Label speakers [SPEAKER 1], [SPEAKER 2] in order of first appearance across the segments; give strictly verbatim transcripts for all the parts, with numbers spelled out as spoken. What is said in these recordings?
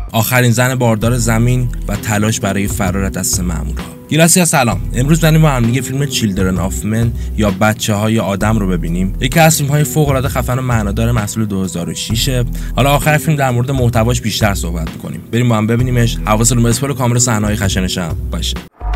[SPEAKER 1] آخرین زن باردار زمین و تلاش برای فرار از دست مامورها. گیلاسی سلام. امروز داریم با هم دیگه فیلم چیلدرن آف من یا بچه‌های آدم رو ببینیم. یکی از فیلم‌های فوق‌العاده خفن و معنادار محصول دو هزار و شش. حالا آخر فیلم در مورد محتواش بیشتر صحبت می‌کنیم. بریم با هم ببینیمش. حواستون به اسپول کامل صحنه‌های خشنش هم باشه.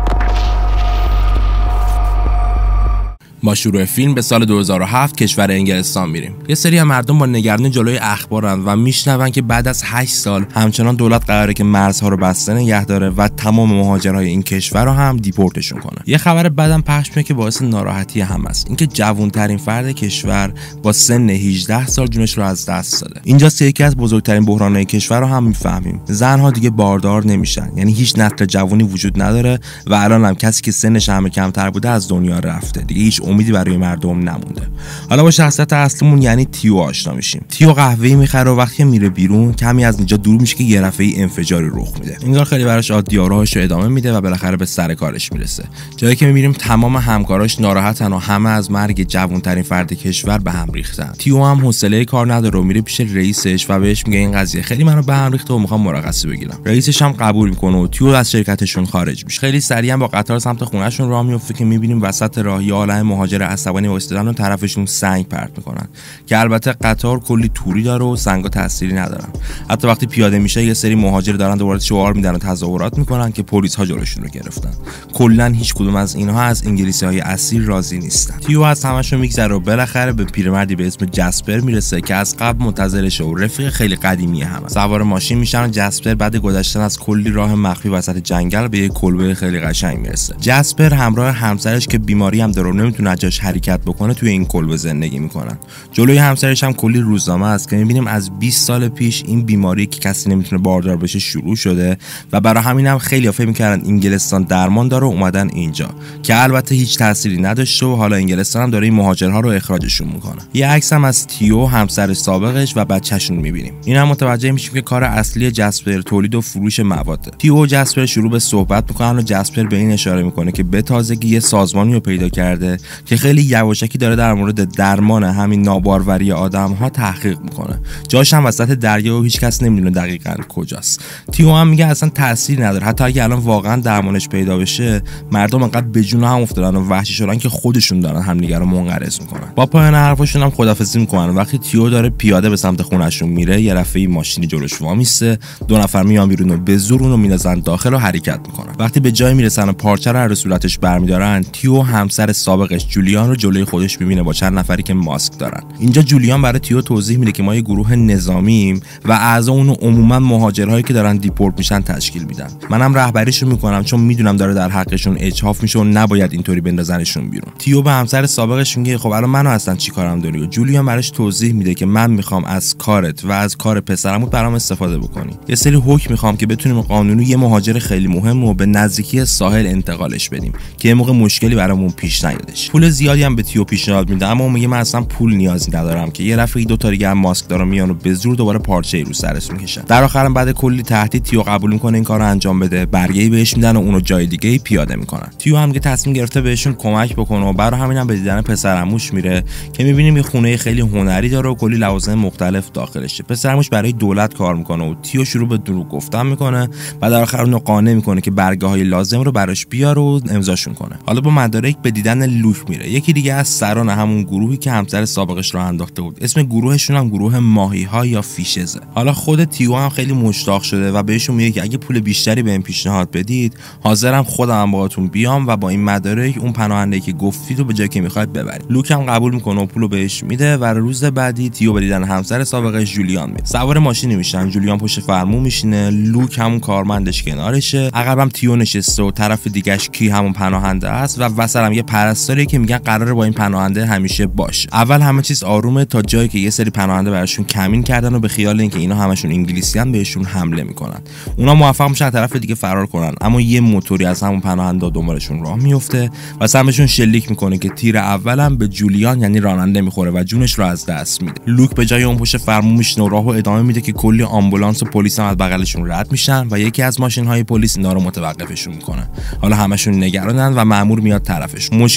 [SPEAKER 1] با شروع فیلم به سال دو هزار و هفت کشور انگلستان میریم. یه سری از مردم با نگرانی جلوی اخبارن و میشنون که بعد از هشت سال همچنان دولت قراره که مرزها رو بسته نگه داره و تمام مهاجرهای این کشور رو هم دیپورتشون کنه. یه خبر بعدم پخش میشه که باعث ناراحتی هم است. اینکه جوان‌ترین فرد کشور با سن هجده سال جونش رو از دست داده. اینجاست یکی از بزرگترین بحران‌های کشور رو هم میفهمیم. زنها دیگه باردار نمیشن. یعنی هیچ نسل جوانی وجود نداره و الان هم کسی که سنش همه کمتر بوده از دنیا رفته. دیگه هیچ امیدی برای مردم نمونده. حالا با شخصیت اصلیمون یعنی تیو آشنا میشیم. تیو قهوه‌ای میخره و وقتی میره بیرون کمی از اینجا دور میشه که یه دفعه انفجاری رخ میده. انگار خیلی براش عادی راهش رو ادامه میده و بالاخره به سر کارش میرسه. جایی که میبینیم تمام همکاراش ناراحتن و همه از مرگ جوان‌ترین فرد کشور به هم ریختن. تیو هم حوصله کار نداره و میره پیش رئیسش و بهش میگه این قضیه خیلی منو به هم ریخته و میخوام مرخصی بگیرم. رئیسش هم قبول میکنه و تیو از شرکتشون خارج میشه. خیلی سریعا با قطار سمت خونهشون راه میفته که میبینیم وسط راه یه عالمه مهاجر عصبانی وایسادن و طرفشون سنگ پرت میکنن که البته قطار کلی توری داره و سنگا تأثیری ندارن. حتی وقتی پیاده میشه یه سری مهاجر دارن دوباره شعار میدن و تظاهرات میکنن که پلیس ها جلوشون رو گرفتن. کلا هیچ کدوم از اینها از انگلیسی های اصیل راضی نیستن. تیو از همشون میگذره و بالاخره به پیرمردی به اسم جسپر میرسه که از قبل منتظرشه و رفیق خیلی قدیمی همه. سوار ماشین میشن و جسپر بعد گذشتن از کلی راه مخفی وسط جنگل به یه کلبه خیلی قشنگ میرسه. جسپر همراه همسرش که بیماری هم داره نمیتونه از جاش حرکت بکنه توی این کلبه زندگی میکنن. جلوی همسرش هم کلی روزنامه است که میبینیم از بیست سال پیش این بیماری که کسی نمیتونه باردار بشه شروع شده و برای همین هم خیلی فکر میکردن انگلستان درمان داره و اومدن اینجا که البته هیچ تأثیری نداشته و حالا انگلستان هم داره این مهاجرها رو اخراجشون میکنه. یه عکس هم از تیو همسر سابقش و بچه‌شون میبینیم. این هم متوجه میشیم که کار اصلی جسپر تولید و فروش مواد. تیو و جسپر شروع به صحبت میکنن و جسپر به این اشاره میکنه که به تازگی یه سازمانی رو پیدا کرده که خیلی یواشکی داره در مورد درمان همین ناباروری آدم‌ها تحقیق میکنه. جاش هم وسط دریا و هیچ کس نمیدونه دقیقاً کجاست. تیو هم میگه اصلا تأثیر نداره. حتی اگه الان واقعا درمانش پیدا بشه مردم انقدر به جون هم افتادن و وحشی شدن که خودشون دارن همدیگه رو منقرض میکنن. با پایان حرفشون هم خدافظی میکنن. وقتی تیو داره پیاده به سمت خونه‌شون میره یه دفعه ماشینی جلوش وامیسته. دو نفر میان بیرون و به زور اونو میندازن داخل و حرکت میکنن. وقتی به جای میرسن و پارچه رو از صورتش برمیدارن تیو همسر سابقش جولیان رو جلوی خودش میبینه با چند نفری که ماسک دارن. اینجا جولیان برای تیو توضیح میده که ما یه گروه نظامیم و اعضا اونو عموما مهاجرهایی که دارن دیپورت میشن تشکیل میدن. منم رهبریشو میکنم چون میدونم داره در حقشون اجحاف میشه و نباید اینطوری بندازنشون بیرون. تیو به همسر سابقش میگه خب الان منو اصلا چیکارم داری؟ و جولیان براش توضیح میده که من میخوام از کارت و از کار پسرمو برام استفاده بکنی. یه سری حکم میخوام که بتونیم قانونی یه مهاجر خیلی مهم رو به نزدیکی ساحل انتقالش بدیم که یه موقع مشکلی برامون پیش نیادش. پول زیادی هم به تیو پیشنهاد میده اما میگه من اصلا پول نیازی ندارم که یه رفیق دو تا دیگه هم ماسک دارن میان و به زور دوباره پارچه‌ای رو سرش میکشن. در آخر بعد کلی تهدید تیو قبول میکنه این کارو انجام بده. برگه‌ای بهش میدن و اونو جای دیگه پیاده میکنن. تیو هم که تصمیم گرفته بهشون کمک بکنه و برای همین هم به دیدن پسرعموش میره که میبینیم یه خونه خیلی هنری داره و کلی لوازم مختلف داخلشه. پسرعموش برای دولت کار میکنه و تیو شروع به دروغ گفتن میکنه و در آخر اونو قانع میکنه که برگه‌های لازم رو براش بیاره و امضاشون کنه. حالا با مدارک به دیدن لوک میره. یکی دیگه از سران همون گروهی که همسر سابقش راه انداخته بود. اسم گروهشون هم گروه ماهی‌ها یا فیشزه. حالا خود تیو هم خیلی مشتاق شده و بهشون میگه که اگه پول بیشتری بهم پیشنهاد بدید حاضرم خودم هم باهاتون بیام و با این مدارک اون پناهنده‌ای که گفتید رو به جایی که میخواید ببرید. لوک هم قبول میکنه و پولو بهش میده و روز بعدی تیو به دیدن همسر سابقش جولیان میره. سوار ماشینی میشن. جولیان پشت فرمون میشینه. لوک همون کارمندش کنارشه. عقبم تیو نشسته و طرف دیگه‌اش کی همون پناهنده است و وسطم یه پرستاری که میگن قراره با این پناهنده همیشه باشه. اول همه چیز آرومه تا جایی که یه سری پناهنده براشون کمین کردن و به خیال اینکه اینا همشون انگلیسیان بهشون حمله میکنن. اونا موفق میشن طرف دیگه فرار کنن اما یه موتوری از همون پناهنده دنبالشون راه میفته و سمشون شلیک میکنه که تیر اولم به جولیان یعنی راننده میخوره و جونش رو از دست میده. لوک به جای اون پشت فرمون میشینه و راهو ادامه میده که کلی آمبولانس و پلیس هم از بغلشون رد میشن و یکی از ماشین‌های پلیس اینا رو متوقفشون میکنه. حالا همشون نگرانن و مأمور میاد طرفش. مشکل اصلی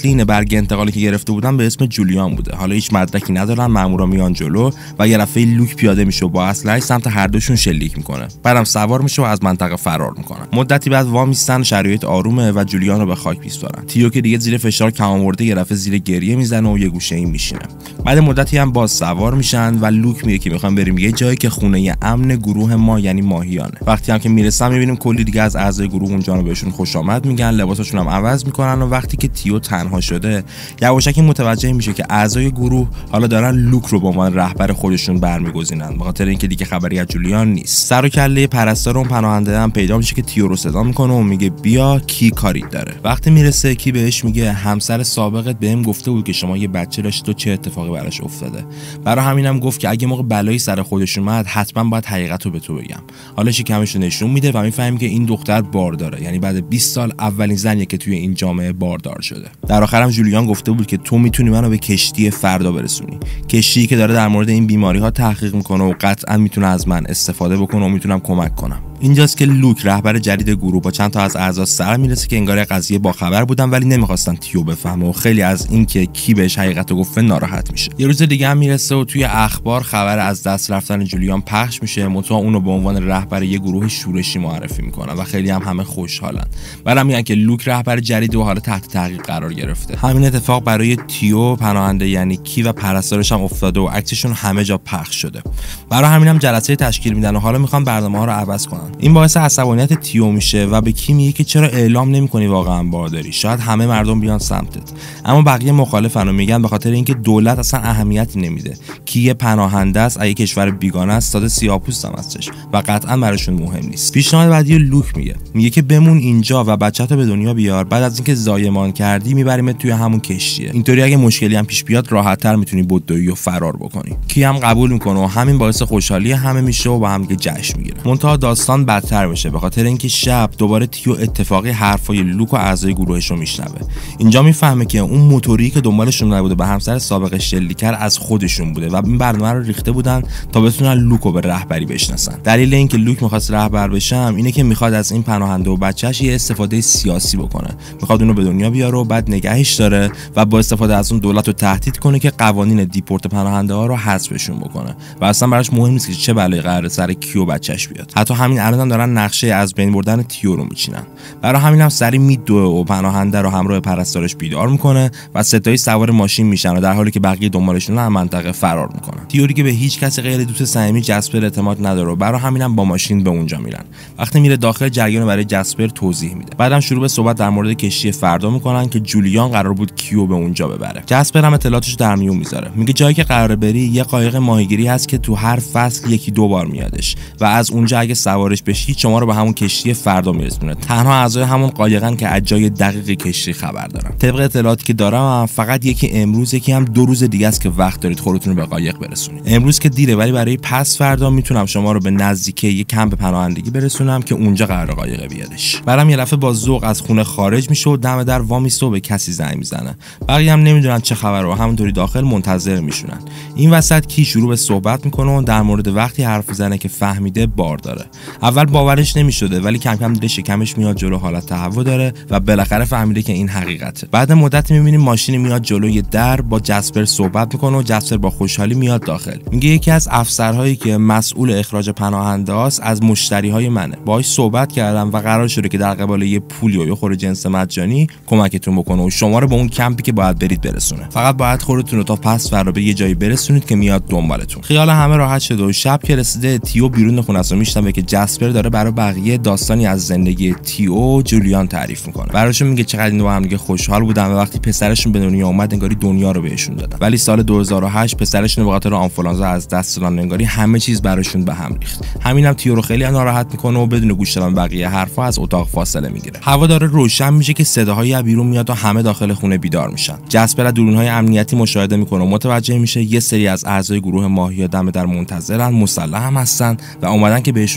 [SPEAKER 1] اصلی این برگ انتقالی که گرفته بودن به اسم جولیان بوده. حالا هیچ مدرکی ندارن، مامورا میان جلو و یه دفعه لوک پیاده میشه و با اسلحه سمت هر دوشون شلیک میکنه. بعدم سوار میشه و از منطقه فرار میکنه. مدتی بعد وامیستن، شرایط آرومه و جولیان رو به خاک میسپارن. تیو که دیگه زیر فشار کم آورده یه دفعه زیر گریه میزنه و یه گوشه ای میشینه. بعد مدتی هم باز سوار میشن و لوک میگه که میخوام بریم یه جایی که خونه امن گروه ما یعنی ماهیانه. وقتی هم که میرسن میبینیم کلی دیگه از اعضای گروه اونجا رو بهشون خوش آمد میگن، لباساشون هم عوض میکنن و وقتی که تیو تنها شده یواشکی متوجه میشه که اعضای گروه حالا دارن لوک رو به عنوان رهبر خودشون برمیگزینن، به خاطر اینکه دیگه خبری از جولیان نیست. سر و کله پرستار اون پناهنده هم پیدا میشه که تیو رو صدا میکنه و میگه بیا کی کاری داره. وقتی میرسه کی بهش میگه همسر سابقت بهم گفته بود که شما یه بچه داشتید و چه اتفاقی براش افتاده. برای همینم گفت که اگه موقع بلایی سر خودش اومد حتما باید حقیقت رو به تو بگم. حالا شکمش رو نشون میده و میفهمیم که این دختر بار داره، یعنی بعد بیست سال اولین زنیه که توی این جامعه باردار شده. در آخرم جولیان گفته بود که تو میتونی منو به کشتی فردا برسونی، کشتی که داره در مورد این بیماری ها تحقیق میکنه و قطعا میتونه از من استفاده بکنه و میتونم کمک کنم. اینجاست که لوک رهبر جدید گروه با چند تا از اعضا سر میرسه که انگار قضیه با خبر بودن ولی نمیخواستن تیو بفهمه و خیلی از اینکه کی بهش حقیقتو گفته ناراحت میشه. یه روز دیگه هم میرسه و توی اخبار خبر از دست رفتن جولیان پخش میشه، متأ اونو به عنوان رهبر یه گروه شورشی معرفی میکنن و خیلی هم همه خوشحالن. بعدم میگن که لوک رهبر جدید و حالا تحت تحقیق قرار گرفته. همین اتفاق برای تیو پناهنده یعنی کی و پرستارش هم افتاده و عکسشون همه جا پخش شده. برای همینم جلسه تشکیل میدن و حالا میخوان برنامه‌ها رو عوض کنن. این باعث عصبانیت تیو میشه و به کی میگه که چرا اعلام نمی‌کنی واقعا بارداری، شاید همه مردم بیان سمتت. اما بقیه مخالفن و میگن به خاطر اینکه دولت اصلا اهمیتی نمیده. کی یه پناهنده است، اگه کشور بیگانه است، ساده سیاه‌پوست هم هستش و قطعا براشون مهم نیست. پیشنهاد بعدی لوک میگه میگه که بمون اینجا و بچه‌تو به دنیا بیار، بعد از اینکه زایمان کردی میبریمت توی همون کشتیه. اینطوری اگه مشکلی هم پیش بیاد راحت‌تر میتونی بدوی و فرار بکنی. کی هم قبول میکنه و همین باعث خوشحالی همه میشه و با هم دیگه جشن میگیرن. منتها داستان بدتر میشه به خاطر اینکه شب دوباره تیو اتفاقی حرفای لوک و اعضای گروهش رو میشنوه. اینجا میفهمه که اون موتوری که دنبالشون نبوده به همسر سابقش شلیکر از خودشون بوده و این برنامه رو ریخته بودن تا بتونن لوک رو به رهبری بشناسن. دلیل اینکه لوک میخواست رهبر بشه اینه که میخواد از این پناهنده و بچه‌ش یه استفاده سیاسی بکنه. میخواد اونو به دنیا بیاره و بعد نگهش داره و با استفاده از اون دولت رو تهدید کنه که قوانین دیپورت پناهنده ها رو حذفشون بکنه. و اصلا براش مهم نیست که چه بلایی قراره سر کیو بچه‌ش بیاد. حتی همین الان هم دارن نقشه از بین بردن تیو رو میچینن. برای همین هم سری میدوه و پناهنده رو همراه پرستارش بیدار میکنه و ستایی سوار ماشین میشن و در حالی که بقیه دنبالشون از منطقه فرار میکنن. تیوری که به هیچ کسی غیر دوست صمیمی جسپر اعتماد نداره و برای همین هم با ماشین به اونجا میرن. وقتی میره داخل جریان رو برای جسپر توضیح میده. بعدم شروع به صحبت در مورد کشتی فردا میکنن که جولیان قرار بود کیو به اونجا ببره. جسپر هم اطلاعاتش در میون میذاره. میگه جایی که قراره بری یه قایق ماهیگیری هست که تو هر فصل یکی دو بار میادش و از اونجا اگه سوارش بشی شما رو به همون کشتی فردا میرسونه. تنها اعضای همون قایقن که از جای دقیق کشتی خبر دارن. طبق اطلاعاتی که دارم فقط یکی امروز یکی هم دو روز دیگه است که وقت دارید خودتون رو به قایق برسونید. امروز که دیره ولی برای پس فردا میتونم شما رو به نزدیکی یک کمپ پناهندگی برسونم که اونجا قرار قایق بیادش. بعدم یه دفعه با ذوق از خونه خارج میشه و دم در وامیسته و به کسی زنگ میزنه. بقیه هم نمیدونن چه خبره و همونطوری داخل منتظر میشونن. این وسط کی شروع به صحبت میکنه و در مورد وقتی حرف میزنه که فهمیده بار داره. اول باورش نمیشده ولی کم کم دیده شکمش میاد جلو، حالت تهوع داره و بالاخره فهمیده که این حقیقته. بعد مدت میبینیم ماشین میاد جلوی در با جسپر صحبت میکنه و جسپر با خوشحالی میاد داخل. میگه یکی از افسرهایی که مسئول اخراج پناهنده است از مشتریهای منه. باهاش صحبت کردم و قرار شده که در قبال یه پولی و یه خورده جنس مجانی کمکتون بکنه و شما رو به اون کمپی که باید برید برسونه. فقط باید خودتون رو تا پس فردا به یه جایی برسونید که میاد دنبالتون. خیال همه راحت شده و شب که رسیده تیو بیرون خونه است و میشنوه که جسپر داره برای بقیه داستانی از زندگی تیو جولیان تعریف میکنه. براشون میگه چقدر اینا با هم دیگه خوشحال بودن و وقتی پسرشون به دنیا اومد انگاری دنیا رو بهشون دادن. ولی سال دو هزار و هشت پسرشون به خاطر آنفولانزا از دست دادن، انگاری همه چیز براشون به هم ریخت. همینم تیو رو خیلی ناراحت میکنه و بدون گوش دادن بقیه حرفا از اتاق فاصله میگیره. هوا داره روشن میشه که صداهایی از بیرون میاد و همه داخل خونه بیدار میشن. جسپر از دوربین‌های امنیتی مشاهده میکنه و متوجه میشه یه سری از اعضای گروه ماهیا دم در منتظرن، مسلح هم هستن و اومدن که بهشون حمله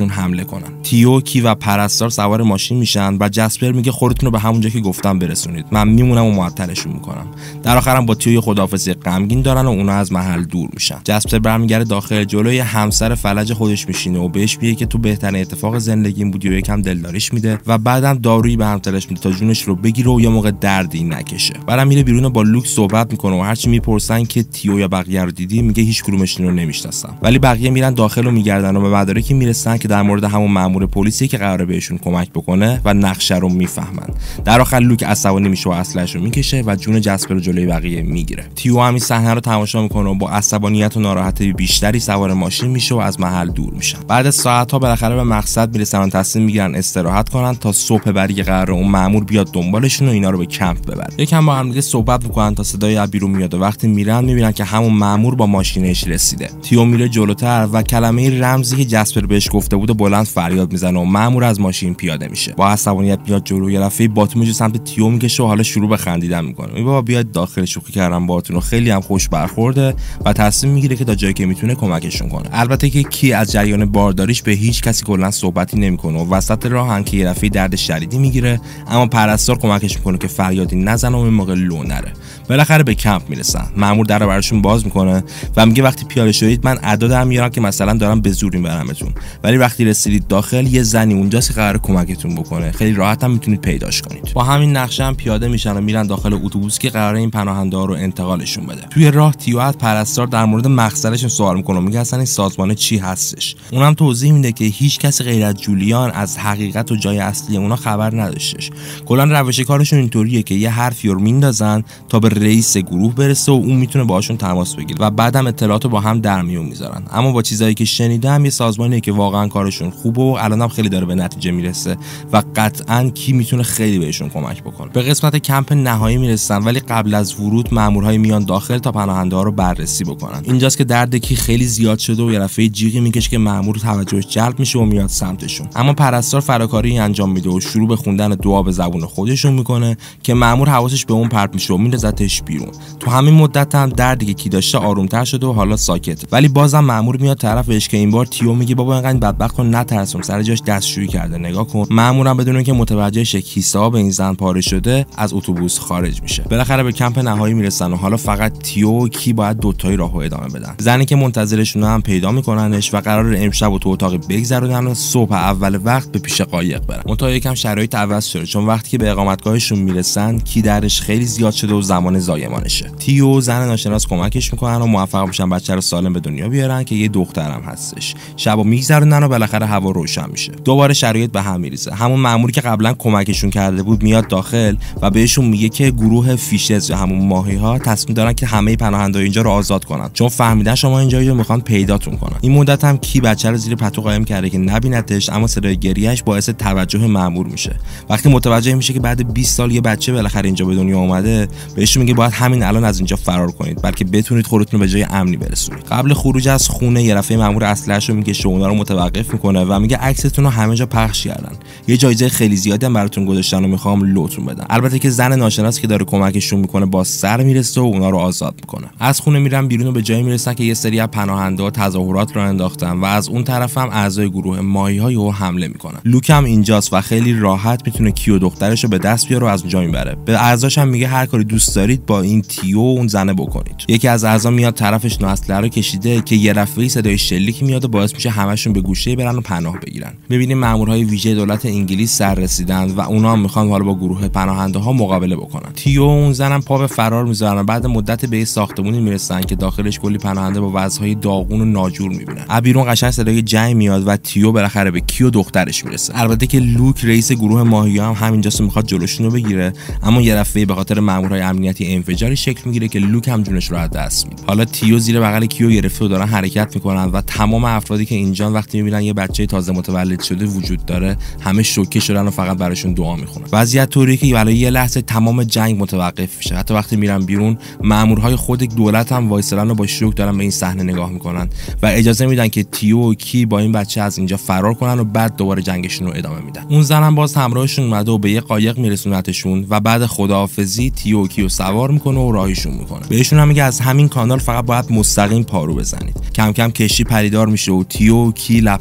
[SPEAKER 1] کنن. تیو، کی و پرستار سوار ماشین میشن و جسپر میگه خودتون رو به همونجا که گفتم برسونید، من میمونم و معطلشون میکنم. در آخرم با تیو خداحافظی غمگین دارن و اونا از محل دور میشن. جسپر برمیگره داخل، جلوی همسر فلج خودش میشینه و بهش میگه که تو بهترین اتفاق زندگیم بودی و یکم دلداریش میده و بعدم دارویی به همسرش میده تا جونش رو بگیره و یه موقع دردی نکشه. بعدم میره بیرون و با لوک صحبت میکنه و هرچی میپرسن که تیو یا بقیه رو دیدی، میگه هیچ کدومشون رو نمیشناسم. ولی بقیه میرن داخل و میگردن و به مدارکی میرسن که در مورد همون مأمور پلیسی که قراره بهشون کمک بکنه و نقشه رو میفهمن. در آخر لوک عصبانی میشه و اسلحه‌اش رو میکشه و جون جسپر رو جلوی بقیه میگیره. تیو همین صحنه رو تماشا میکنه و با عصبانیت و ناراحتی بیشتری سوار ماشین میشه و از محل دور میشن. بعد از ساعت‌ها بالاخره به مقصد میرسن و تصمیم میگیرن استراحت کنن تا صبح بعدی قراره اون مأمور بیاد دنبالشون و اینا رو به کمپ ببره. یکم با هم دیگه صحبت میکنن تا صدای از بیرون میاد و وقتی میرن میبینن که همون مأمور با ماشینش رسیده. تیو میره جلوتر و کلمه رمزی که جسپر بهش گفته بود بلند فریاد میزنه و مأمور از ماشین پیاده میشه. با عصبانیت میاد جلو، یه دفعه باتوم جو سمت تیو میکشه و حالا شروع به خندیدن میکنه. میگه بابا بیاد داخل، شوخی کردم باهاتون و خیلی هم خوش برخورده و تصمیم میگیره که تا جایی که میتونه کمکشون کنه. البته که کی از جریان بارداریش به هیچ کسی کلا صحبتی نمیکنه و وسط راه هم که یه دفعه درد شدیدی میگیره، اما پرستار کمکش میکنه که فریادی نزنه و این موقع لو نره. بالاخره به کمپ میرسن. مأمور در رو براشون باز میکنه و میگه وقتی پیاده شدید من ادا در میارم که مثلا دارم به زور میبرمتون، ولی وقتی رسیدید داخل یه زنی اونجاست که قراره کمکتون بکنه، خیلی راحت هم میتونید پیداش کنید. با همین نقشه هم پیاده میشن و میرن داخل اتوبوس که قراره این پناهنده‌ها رو انتقالشون بده. توی راه تیو از پرستار در مورد مقصدشون سوال میکنه، میگه اصلا این سازمان چی هستش. اونم توضیح میده که هیچ کسی غیر از جولیان از حقیقت و جای اصلی اونا خبر نداشتش. کلا روش کارشون اینطوریه که یه حرفی رو میندازن تا به رئیس گروه برسه و اون میتونه باهاشون تماس بگیره و بعدم اطلاعات رو با هم در میون میذارن. اما با چیزایی که شنیدم یه سازمانیه که واقعا کارشون خوبه و الانم خیلی داره به نتیجه میرسه و قطعاً کی میتونه خیلی بهشون کمک بکنه. به قسمت کمپ نهایی میرسن ولی قبل از ورود مامورهای میان داخل تا پناهنده‌ها رو بررسی بکنن. اینجاست که درد کی خیلی زیاد شده و یه دفعه جیغی میکشه که مامور توجهش جلب میشه و میاد سمتشون. اما پرستار فراکاری انجام میده و شروع به خوندن دعا به زبون خودشون میکنه که مامور حواسش به اون پرت میشه و میندازتش بیرون. تو همین مدت هم دردی که کی داشته آرومتر شده و حالا ساکت. ولی بازم مامور میاد طرفش که این بار تیو میگه بابا اینقدر بدبختو نترسون، سر جاش دستشویی کرده، نگاه کن. مامورم بدون اینکه متوجه شه کیسه‌ها به این زن پاره شده از اتوبوس خارج میشه. بالاخره به کمپ نهایی میرسن و حالا فقط تیو و کی باید دوتایی راهو ادامه بدن. زنی که منتظرشون هم پیدا میکننش و قرار امشب و تو اتاق بگذرونن و صبح اول وقت به پیش قایق برن. منتها یکم شرایط عوض شده چون وقتی که به اقامتگاهشون میرسن کی درش خیلی زیاد شده و زمان زایمانشه. تیو و زن ناشناس کمکش میکنن و موفق میشن بچه رو سالم به دنیا بیارن که یه دخترم هستش. شبو میگذرونن و بالاخره هوا روشن میشه. دوباره شرایط به هم میریزه. همون مأموری که قبلا کمکشون کرده بود میاد داخل و بهشون میگه که گروه فیشز یا همون ماهی‌ها تصمیم دارن که همه پناهنده‌ها اینجا رو آزاد کنن چون فهمیدن شما اینجا رو میخوان پیداتون کنن. این مدت هم کی بچه رو زیر پتو قایم کرده که نبینتش، اما صدای گریه‌اش باعث توجه مأمور میشه. وقتی متوجه میشه که بعد بیست سال یه بچه بالاخره اینجا به دنیا اومده، بهشون میگه باید همین الان از اینجا فرار کنید بلکه بتونید خودتون رو به جای امنی برسونید. قبل خروج از خونه یه دفعه مأمور اسلحه‌شو میکشه و اونا رو متوقف میکنه و میگه عکستون رو همه جا پخش کردن، یه جایزه خیلی زیادی هم براتون گذاشتن و میخوام لوتون بدن. البته که زن ناشناس که داره کمکشون میکنه با سر میرسه و اونا رو آزاد میکنه. از خونه میرن بیرون و به جایی میرسن که یه سری از پناهنده‌ها تظاهرات رو انداختن و از اون طرف هم اعضای گروه ماهی‌ها یهو حمله میکنن. لوک هم اینجاست و خیلی راحت میتونه کیو دخترش رو به دست بیاره و از اونجا میبره. به اعضاش هم میگه هر کاری دوست دارید با این تیو و اون زنه بکنید. یکی از اعضا میاد طرفش ناسله رو کشیده که یه دفعه صدای شلیک میاد و باعث میشه همشون به گوشه برن و پناه بگیرن. میبینیم مامورهای ویژه دولت انگلیس سر رسیدن و اونا هم میخوان حالا با گروه پناهنده ها مقابله بکنن. تیو و اون زنم پا به فرار میذارن. بعد مدت به ساختمونی میرسن که داخلش کلی پناهنده با وضعهای داغون و ناجور میبینن. از بیرون قشنگ صدای جنگ میاد و تیو بالاخره به کیو دخترش میرسه. البته که لوک رئیس گروه ماهی‌ها هم همینجاست میخواد جلوشون رو بگیره، اما یه دفعه به خاطر مامورهای امنیتی انفجاری شکل میگیره که لوک هم جونش رو از دست میده. حالا تیو زیر بغل کیو گرفته و دارن حرکت میکنن و تمام افرادی که اینجا وقتی میبینن یه بچه تازه متولد شده وجود داره همه شوکه شدن و فقط براشون دعا میخونن. وضعیت طوریه که برای یه لحظه تمام جنگ متوقف میشه. حتی وقتی میرن بیرون مامورهای خود دولت هم وایسادن و با شوک دارن به این صحنه نگاه میکنن و اجازه میدن که تیو و کی با این بچه از اینجا فرار کنن و بعد دوباره جنگشون رو ادامه میدن. اون زنم باز همراهشون اومده و به یه قایق میرسونتشون و بعد خداحافظی تیو و کیو سوار میکنه و راهیشون میکنه. بهشون هم میگه از همین کانال فقط باید مستقیم پارو بزنید. کم کم کشتی پریدار میشه و تیو و کی لبخندی روی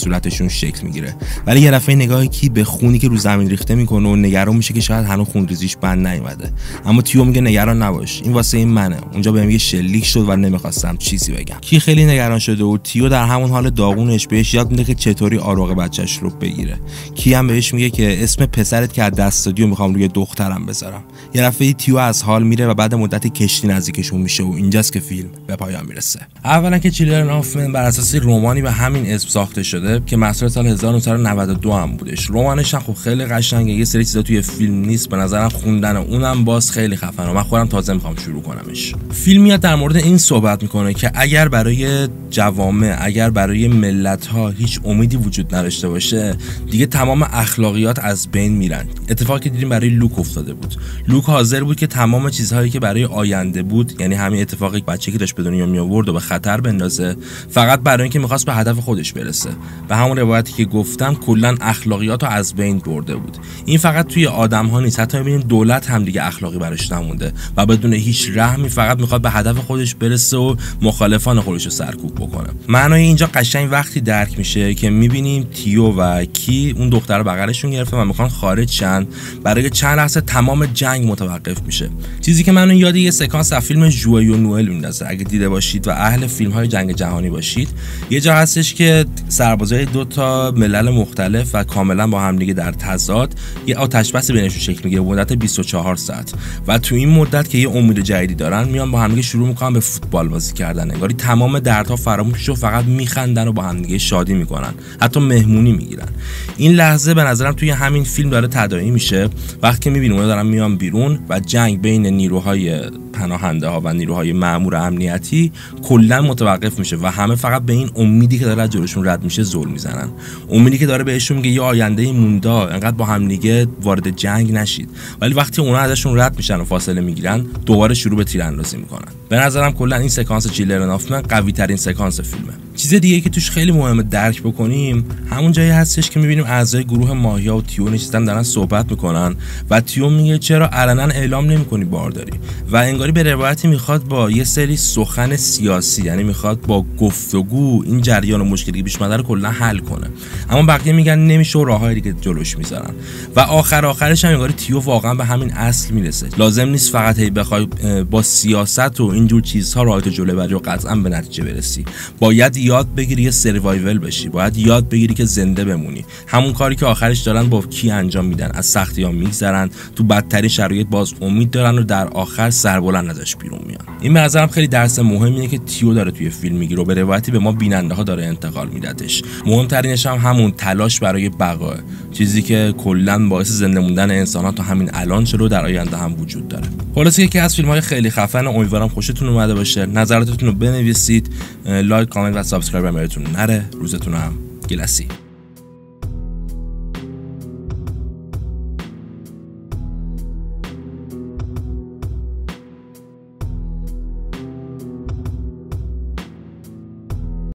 [SPEAKER 1] صورتشون شکل میگیره. ولی یه دفعه نگاه کی به خونی که رو زمین ریخته میکنه و نگران میشه که شاید هنوز خونریزیش بند نیومده. اما تیو میگه نگران نباش، این واسه این منه. اونجا بهم یه شلیک شد و نمیخواستم چیزی بگم. کی خیلی نگران شده و تیو در همون حال داغونش بهش یاد میده که چطوری آروغ بچه‌ش رو بگیره. کی هم بهش میگه که اسم پسرت که از دست دادی میخوام روی دخترم بذارم. یه دفعه تیو از حال میره و بعد مدت کشتی نزدیکشون میشه و اینجاست که فیلم به پایان میرسه. اولا که چیلدرن آف من بر اساس رمانی به همین اسم ساخته شده که محصول سال هزار و نهصد و نود و دو هم بودش. رمانش هم خب خیلی قشنگه، یه سری چیزا توی فیلم نیست، به نظرم خوندن اونم باز خیلی خفنه و من خودم تازه میخوام شروع کنمش. فیلم میاد در مورد این صحبت میکنه که اگر برای جوامع، اگر برای ملت‌ها هیچ امیدی وجود نداشته باشه، دیگه تمام اخلاقیات از بین میرن. اتفاقی که دیدیم برای لوک افتاده بود. لوک حاضر بود که تمام چیزهایی که برای آینده بود، یعنی همین اتفاقی بچه‌ای که داشت به دنیا می آورد و به خطر بندازه، فقط برای اینکه می‌خواست به هدف خودش برسه. به همون روایتی که گفتم کلا اخلاقیات رو از بین برده بود. این فقط توی آدم‌ها نیست، حتی می‌بینیم دولت هم دیگه اخلاقی براش نمونده و بدون هیچ رحمی فقط می‌خواد به هدف خودش برسه و مخالفان خودش رو سرکوب بکنه. معنای اینجا قشنگ وقتی درک میشه که می‌بینیم تیو و کی اون دختر رو بغلشون گرفته و می‌خوان خارج شن. برای چند لحظه تمام جنگ متوقف میشه. چیزی که منو یاد یه سکانس از فیلم ژوئل و نوئل میندازه. اگه دیده باشید و اهل فیلم‌های جنگ جهانی باشید، یه جا هستش که سربازای دو تا ملل مختلف و کاملا با هم دیگه در تضاد یه آتش بس بینشون شکل میگیره مدت بیست و چهار ساعت و تو این مدت که یه امید جدیدی دارن میان با هم دیگه شروع میکنن به فوتبال بازی کردن. انگاری تمام دردها فراموش شد، فقط میخندن و با هم دیگه شادی میکنن، حتی مهمونی میگیرن. این لحظه به نظرم توی همین فیلم داره تداعی میشه وقتی میبینیم اونا دارن میان بیرون و جنگ بین نیروهای پناهنده ها و نیروهای مأمور امنیتی کلا متوقف میشه و همه فقط به این امیدی که داره از جلوشون رد میشه زل میزنن. امیدی که داره بهشون میگه یه آینده مونده، انقدر با هم دیگه وارد جنگ نشید. ولی وقتی اونا ازشون رد میشن و فاصله میگیرن، دوباره شروع به تیراندازی میکنن. به نظرم کلا این سکانس چیلدرن آف من قوی ترین سکانس فیلمه. چیز دیگه که توش خیلی مهمه درک بکنیم همون جایی هستش که میبینیم اعضای گروه ماهیا و تیو نشستن دارن صحبت میکنن و تیو میگه چرا علنا اعلام نمیکنی بارداری، و انگاری به روایتی میخواد با یه سری سخن سیاسی، یعنی میخواد با گفتگو این جریان و مشکلی که پیش اومده رو کلا حل کنه. اما بقیه میگن نمیشه و راههای دیگه جلوش میذارن و آخر آخرش هم انگاری تیو واقعا به همین اصل میرسه. لازم نیست فقط هی بخوای با سیاست و اینجور چیزها راهت جلو بری و قطعا به نتیجه برسی. باید یاد بگیری یه سروایول بشی، باید یاد بگیری که زنده بمونی. همون کاری که آخرش دارن با کی انجام میدن، از سختی‌ها میگذرن، تو بدترین شرایط باز امید دارن و در آخر سربلند ازش بیرون میان. این به نظرم خیلی درس مهمیه که تیو داره توی فیلم میگیره و به روایتی به ما بیننده ها داره انتقال میدهش. مهمترینش هم همون تلاش برای بقا، چیزی که کلا باعث زنده موندن انسان ها تا همین الان شده و در آینده هم وجود داره. خلاصه یکی از فیلم‌های خیلی خفن، امیدوارم خوشتون اومده باشه. نظراتتون رو بنویسید، لایک، کامنت و سابسکرایب هم یادتون نره. روزتون هم گلسی.